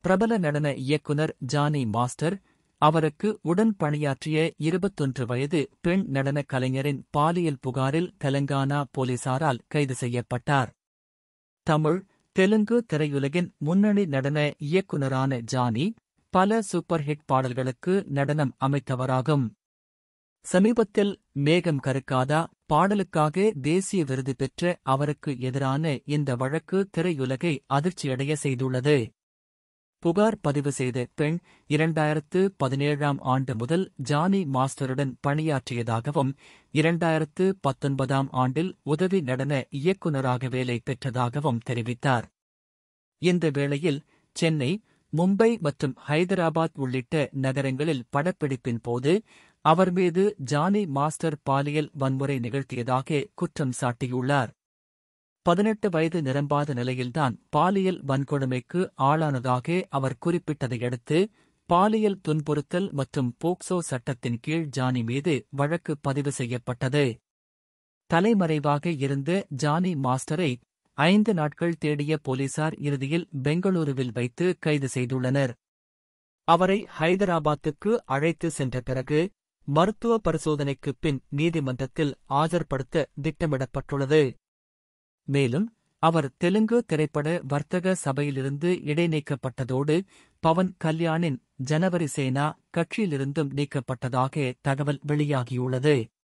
பிரபல நடன இயக்குனர் ஜானி மாஸ்டர், அவருக்கு உடன் பணியாற்றிய 21 வயது பெண் நடன கலைஞரின் பாலியல் புகாரில் தெலங்கானா போலீசாரால் கைது செய்யப்பட்டார். தமிழ், தெலுங்கு திரையுலகின் முன்னணி நடன இயக்குனரான ஜானி, பல சூப்பர் ஹிட் பாடல்களுக்கு நடனம் அமைத்தவராகும். சமீபத்தில் மேகம் கருக்காதா பாடலுக்காக தேசிய விருது பெற்ற அவருக்கு எதிரான இந்த வழக்கு திரையுலகை அதிர்ச்சியடைய செய்துள்ளது. புகார் பதிவு செய்த பெண் 2017ஆம் ஆண்டு முதல் ஜானி மாஸ்டருடன் பணியாற்றியதாகவும் 2019ஆம் ஆண்டில் உதவி நடன இயக்குநராக வேலை பெற்றதாகவும் தெரிவித்தார். இந்த வேளையில் சென்னை, மும்பை மற்றும் ஹைதராபாத் உள்ளிட்ட நகரங்களில் படப்பிடிப்பின் போது அவர் மீது ஜானி மாஸ்டர் பாலியல் வன்முறை நிகழ்த்தியதாக குற்றம் சாட்டியுள்ளார். 18 வயது நிரம்பாத நிலையில்தான் பாலியல் வன்கொடுமைக்கு ஆளானதாக அவர் குறிப்பிட்டதையடுத்து பாலியல் துன்புறுத்தல் மற்றும் போக்சோ சட்டத்தின் கீழ் ஜானி மீது வழக்கு பதிவு செய்யப்பட்டது. தலைமறைவாக இருந்த ஜானி மாஸ்டரை 5 நாட்கள் தேடிய போலீசார் இறுதியில் பெங்களூருவில் வைத்து கைது செய்துள்ளனர். அவரை ஹைதராபாத்துக்கு அழைத்து சென்ற பிறகு மருத்துவ பரிசோதனைக்குப் பின் நீதிமன்றத்தில் ஆஜர்படுத்த திட்டமிடப்பட்டுள்ளது. மேலும் அவர் தெலுங்கு திரைப்பட வர்த்தக சபையிலிருந்து இடைநீக்கப்பட்டதோடு பவன் கல்யாணின் ஜனவரி சேனா கட்சியிலிருந்தும் நீக்கப்பட்டதாக தகவல் வெளியாகியுள்ளது.